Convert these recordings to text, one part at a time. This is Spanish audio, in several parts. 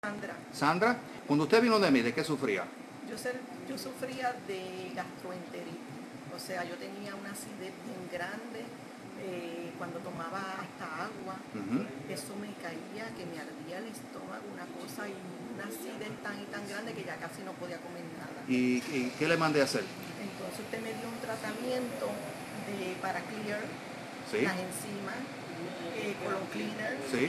Sandra, Sandra, cuando usted vino de mí, ¿de qué sufría? yo sufría de gastroenteritis, o sea, yo tenía una acidez bien grande, cuando tomaba hasta agua, eso me caía, que me ardía el estómago, una cosa, y una acidez tan grande que ya casi no podía comer nada. ¿Y qué le mandé a hacer? Entonces usted me dio un tratamiento para clear Sí. las enzimas, colon cleaner, Sí.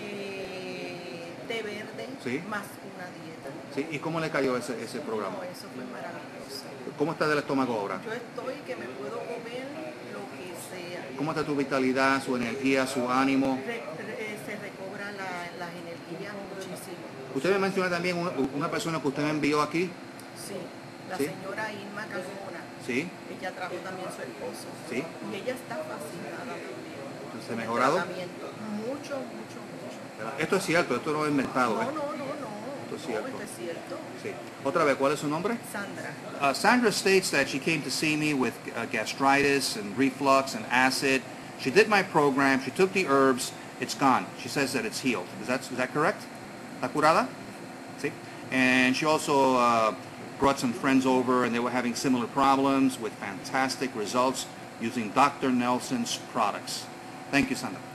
té verde, Sí. más una dieta. Sí. ¿Y cómo le cayó ese programa? No, eso fue maravilloso. ¿Cómo está del estómago ahora? Yo estoy que me puedo comer lo que sea. ¿Cómo está tu vitalidad, su energía, su ánimo? Se recobra las energías muchísimo. Usted me menciona también una persona que usted me envió aquí. Sí, la ¿Sí? señora Irma Carmona. Sí. Ella trajo también su esposo. Sí. Y ella está fascinada también. ¿Se ha mejorado? Mucho. Esto es cierto, esto no es inventado. No. Esto es cierto. Esto es cierto. Sí. Otra vez, ¿cuál es su nombre? Sandra. Sandra states that she came to see me with gastritis and reflux and acid. She did my program. She took the herbs. It's gone. She says that it's healed. Is that correct? ¿Está curada? Sí. And she also brought some friends over, and they were having similar problems with fantastic results using Dr. Nelson's products. Thank you, Sandra.